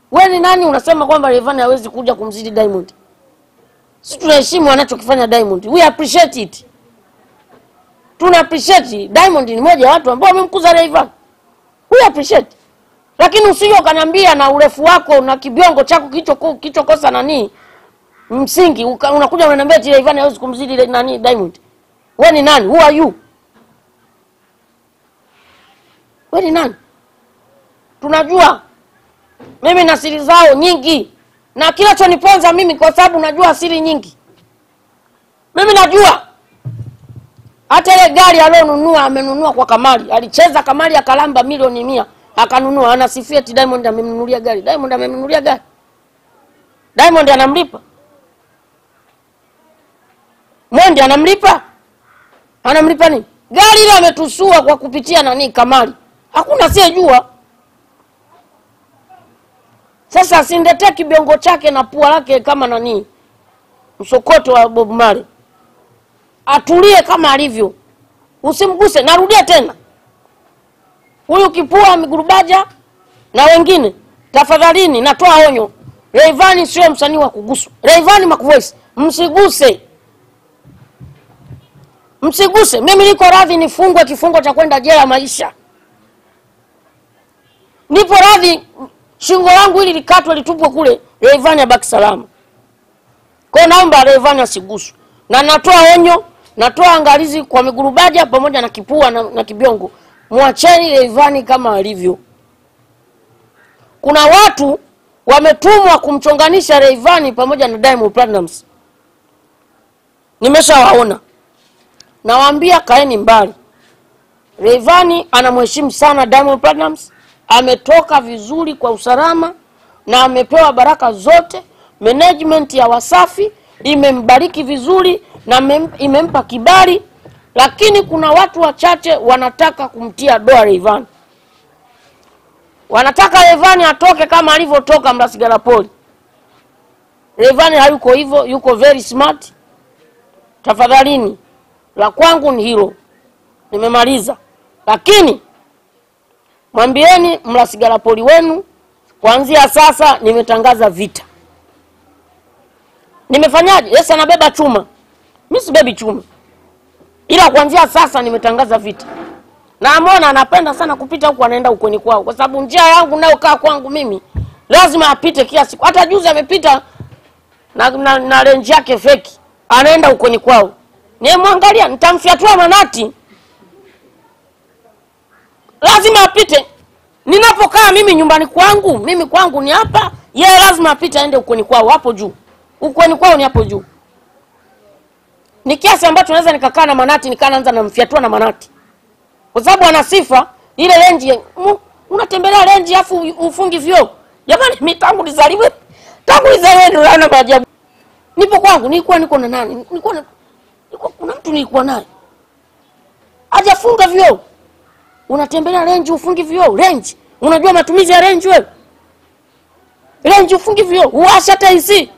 Wewe ni nani unasema kwamba Rayvanny hawezi kuja kumzidi Diamond? Sisi tunaheshimu anachokifanya Diamond. We appreciate it. Tuna appreciate. Diamond ni mmoja wa watu ambao wamemkuza Rayvanny. We appreciate. Lakini usije ukaniambia na urefu wako na kibiongo chako kichokosa nani msingi unakuja unaniambia eti Rayvanny hawezi kumzidi nani Diamond. Wewe ni nani? Who are you? Wewe ni nani? Tunajua mimi na siri zao nyingi. Na kinachoniponza mimi kwa sababu najua siri nyingi. Mimi najua hata ile gari alionunua amenunua kwa Kamali. Alicheza Kamali akalamba milioni 100 akanunua. Anasifia eti Diamond amemnunulia gari. Diamond amemnunulia gari. Diamond anamlipa. Mondi anamlipa? Anamlipa nini? Gari ile ametusua kwa kupitia nani Kamali. Hakuna asiyejua. Sasa asindetee kibiongo chake na pua lake kama nani msokoto wa Bob Marley. Atulie kama alivyo. Usimguse. Narudia tena. Huyu kipua Migurubaja na wengine tafadhalini natoa onyo. Rayvanny sio msanii wa kuguswa. Rayvanny Makuvoice msiguse. Msiguse. Mimi niko radhi nifungwe kifungo cha kwenda jela maisha. Nipo radhi shingo langu ili likatwe litupwe kule Rayvanny abaki salama. Kwa naomba Rayvanny asiguswe. Na natoa onyo, natoa angalizi kwa Migurubaja pamoja na kipua na kibiongo. Muacheni Rayvanny kama alivyo. Kuna watu wametumwa kumchonganisha Rayvanny pamoja na Diamond Platnumz. Nimeshawaona. Nawaambia kaeni mbali. Rayvanny anamheshimu sana Diamond Platnumz. Ametoka vizuri kwa usalama na amepewa baraka zote. Management ya Wasafi imembariki vizuri na imempa kibali. Lakini kuna watu wachache wanataka kumtia doa Rayvanny. Wanataka Rayvanny atoke kama alivyotoka Mrasigalapoli. Rayvanny hayuko hivyo, yuko very smart. Tafadhalini, la kwangu ni hilo. Nimemaliza. Lakini mwambieni Mrasigalapoli wenu kuanzia sasa nimetangaza vita. Nimefanyaje? Yes, anabeba chuma. Mimi sibebi chuma. Ila kuanzia sasa nimetangaza vita. Na amona anapenda sana kupita huko anaenda ukweni kwao kwa sababu njia yangu nayo kaa kwangu mimi lazima apite kila siku. Hata juzi amepita na range yake feki. Anaenda ukweni kwao. Nimemwangalia nitamfiatua manati. Lazima apite. Ninapokaa mimi nyumbani kwangu, mimi kwangu ni hapa, yeye lazima apite aende ukweni kwao hapo juu. Ukweni kwao ni hapo juu. Ni kiasi ambacho naweza nikakaa na manati nikaanza na mfiatua na manati. Kwa sababu ana sifa ile range unatembelea range afu ufungi vyo. Jamani mimi tangu nizaliwe ndo naona maajabu. Nipo kwangu nilikuwa niko na nani? Nilikuwa kuna mtu nilikuwa naye. Hajafunga vyo. Unatembelea range ufungi vyo. Range. Unajua matumizi ya range wewe? Range ufungi vyo. Uwasha hata AC.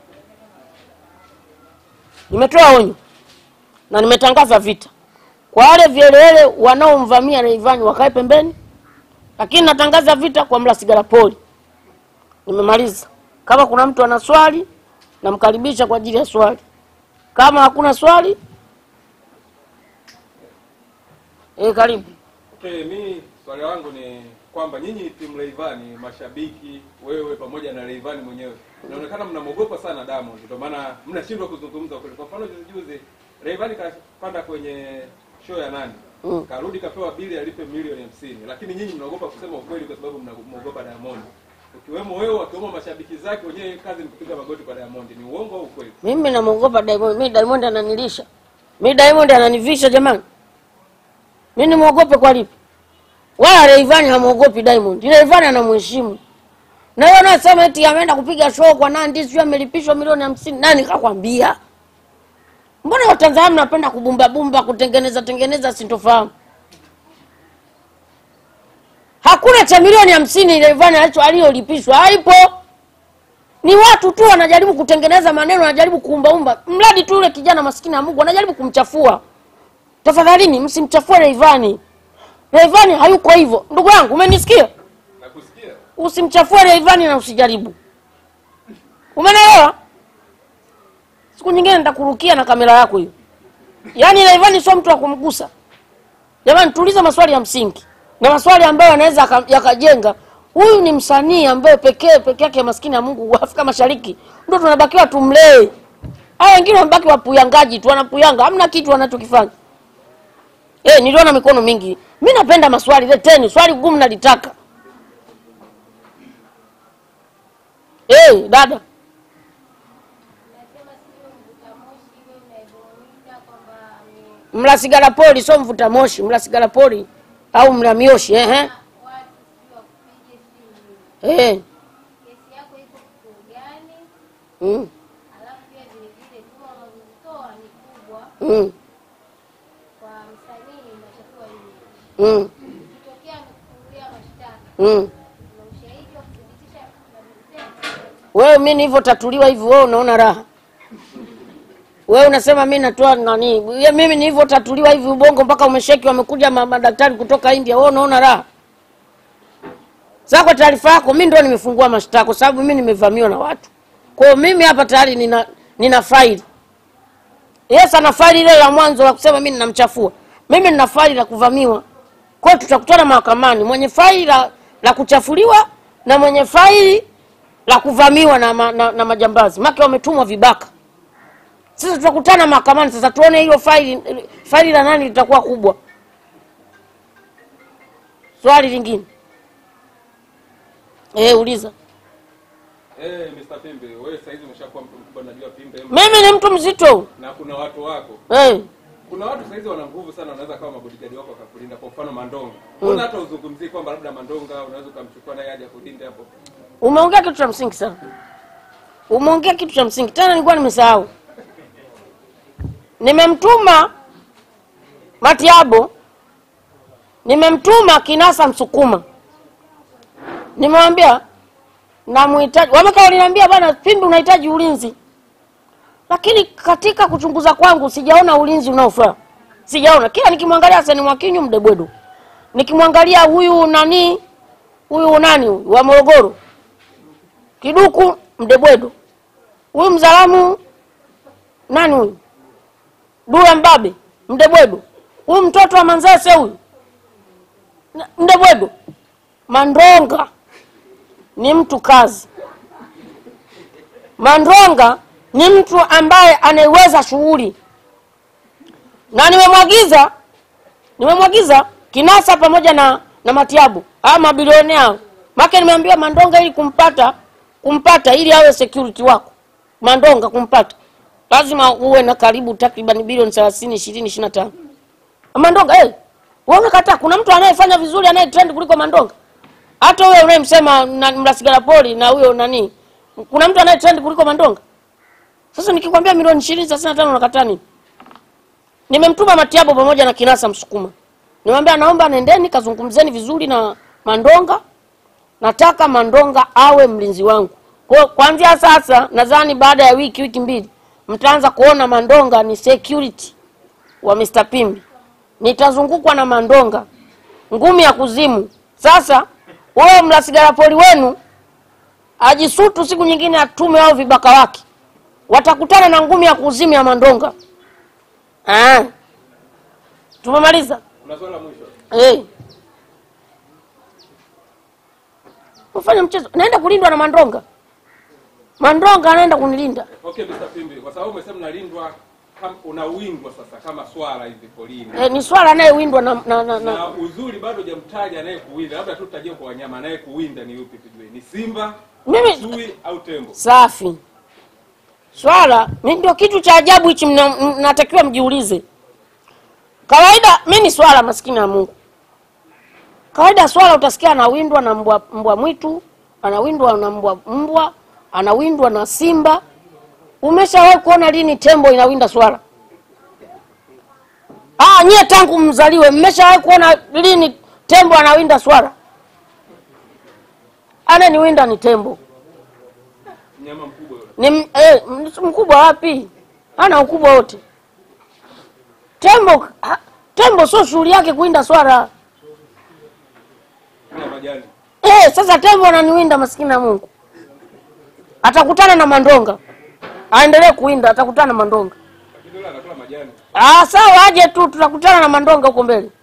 Nimetoa onyo. Na nimetangaza vita. Kwa wale vielele wanaomvamia Rayvanny wakae pembeni. Lakini natangaza vita kwa Mrasigalapoli. Nimemaliza. Kama kuna mtu ana swali namkaribisha kwa ajili ya swali. Kama hakuna swali karibu. Okay, mimi swali langu ni kwamba nyinyi timu Rayvanny, mashabiki, wewe pamoja na Rayvanny mwenyewe, inaonekana mnamogopa sana Diamond, ndio maana mnashindwa kuzungumza kweli. Kwa mfano juzi Rayvanny kapanda kwenye show ya nani? Karudi kapewa bili alipe milioni 50. Lakini nyinyi mnaogopa kusema ukweli kwa sababu mnaogopa Diamond. Ukiwemo wewe, wakiwemo mashabiki zake wenyewe kazi ni kupiga magoti kwa Diamond. Ni uongo au ukweli? Mimi namuogopa Diamond. Mimi Diamond ananilisha. Mimi Diamond ananivisha jamani. Mimi nimuogope kwa lipi? Wala Rayvanny hamuogopi Diamond. Rayvanny anamheshimu. Na yeye anasema eti ameenda kupiga show kwa Nandi sio amelipishwa milioni 50. Nani kakwambia? Mbona Watanzania mnapenda kubumba kutengeneza sintofahamu? Hakuna cha milioni 50 Rayvanny aliyolipishwa. Haipo. Ni watu tu wanajaribu kutengeneza maneno, wanajaribu kuumba. Mradi tu yule kijana maskini ya Mungu wanajaribu kumchafua. Tafadhalini msimchafue Rayvanny. Rayvanny hayuko hivyo. Ndugu yangu umenisikia? Nakusikia. Usimchafue Rayvanny na usijaribu. Umeelewa? Siku nyingine nitakurukia na kamera yako hiyo. Yaani Rayvanny sio mtu wa kumgusa. Jamani, tuulize maswali ya msingi. Na maswali ambayo yanaweza yakajenga. Huyu ni msanii ambaye peke yake maskini ya Mungu wa Afrika Mashariki. Ndio tunabakiwa tumlee. Hao wengine wabaki wapuyangaji tu, wanapuyanga, hamna kitu wanachokifanya. Niliona mikono mingi. Mimi napenda maswali, leteni swali gumu nalitaka. Dada. Mla sigara poli sio mvuta moshi, mla sigara poli au mla mioshi, Kesi yako iko gani? Alafu pia vile kama unazitoa ni kubwa. Kwa msanii inatakiwa hivi. Ikitokea amekufungulia mashtaka. Una ushahidi wa kudhibitisha wewe mimi nilivyotatuliwa hivi wewe unaona raha? Wewe unasema mimi natoa nani? Mimi nilivyotatuliwa hivi ubongo mpaka umesheki wamekuja madaktari kutoka India, wewe unaona raha? Sasa kwa taarifa yako mimi ndio nimefungua mashtaka kwa sababu mimi nimevamiwa na watu. Kwa hiyo mimi hapa tayari nina faili. Ana faili ile ya mwanzo la kusema mimi ninamchafua. Mimi nina faili la kuvamiwa. Kwa hiyo tutakutana mahakamani mwenye faili la kuchafuliwa na mwenye faili la kuvamiwa na majambazi. Maki wametumwa vibaka. Sasa tutakutana mahakamani sasa tuone hiyo faili la nani litakuwa kubwa. Swali lingine. Uliza. Mr. Pimbe, wewe sasa hizi umeshakuwa mtu mkubwa, najua Pimbe. Mimi ni mtu mzito. Na kuna watu wako. Kuna watu sasa hizi wana nguvu sana, wanaweza kama bodyguard wako akakulinda, kwa mfano Mandonga. Mbona hata uzungumzie kwamba labda Mandonga unaweza kumchukua naye aje kulinda hapo? Umeongea kitu cha msingi sana. Umeongea kitu cha msingi. Tena nilikuwa nimesahau. Nimemtuma Matiabo. Nimemtuma Kinasa Msukuma. Nimemwambia namuhitaji. Wamekaa waliniambia bwana Pimbe unahitaji ulinzi. Lakini katika kuchunguza kwangu sijaona ulinzi unaofaa. Sijaona. Kila nikimwangalia Hassan Mwakinyo Mdebwedo. Nikimwangalia huyu nani wa Morogoro. Kiduku Mdebwedo. Huyu Mzalamu nani huyu? Dula Mbabe Mdebwedo. Huyu mtoto wa Manzese huyu Mdebwedo. Mandonga ni mtu kazi. Mandonga ni mtu ambaye anaiweza shughuli. Na nimemwagiza Kinasa pamoja na Matiabu ama bilionea. Maka nimeambia Mandonga ili kumpata ili awe security wako. Mandonga kumpata lazima uwe na karibu takriban bilioni 30 20 25. Mandonga wewe umekataa, kuna mtu anayefanya vizuri anayetrend kuliko Mandonga? Hata wewe unayemsema Mlasigala Poli na huyo nani, kuna mtu anayetrend kuliko Mandonga? Sasa nikikwambia milioni 20 35 unakataa nini? Nimemtuma Matiabo pamoja na Kinasa Msukuma. Nimwambia naomba nendeni kazungumzeni vizuri na Mandonga. Nataka Mandonga awe mlinzi wangu. Kwa kuanzia sasa nadhani baada ya wiki mbili mtaanza kuona Mandonga ni security wa Mr. Pimbe. Nitazungukwa na Mandonga. Ngumi ya kuzimu. Sasa wao Mlasigala Poli wenu ajisutu siku nyingine atume hao vibaka wake. Watakutana na ngumi ya kuzimu ya Mandonga. Tumemaliza? Una swali la mwisho? Ufanye mchezo. Naenda kulindwa na Mandonga. Mandonga anaenda kunilinda. Okay Mr. Pimbe, kwa sababu umesema unalindwa kama unawindwa sasa kama swala hivi polini. Ni swala anayewindwa na uzuri bado hujamtaja anayekuwinda. Labda tu tutajie kwa wanyama anayekuwinda ni yupi tujue. Ni simba, chui au tembo? Safi. Swala mimi ndio kitu cha ajabu hichi mnatakiwa mjiulize. Kawaida mimi ni swala maskini ya Mungu. Kawaida swala utasikia anawindwa na mbwa mwitu, anawindwa na mbwa, anawindwa na simba. Umeshawahi kuona lini tembo inawinda swala? Nyie tangu mzaliwe mmeshawahi kuona lini tembo anawinda swala? Ananiwinda ni tembo. Mnyama mkubwa yule. Ni mkubwa wapi? Hana ukubwa wote. Tembo sio shughuli yake kuinda swala. Kula majani. Sasa tembo ananiwinda maskini na Mungu. Atakutana na mandonga. Aendelee kuwinda, atakutana na mandonga. Lakini yule anakula majani. Sawa aje tu, tutakutana na mandonga huko mbele.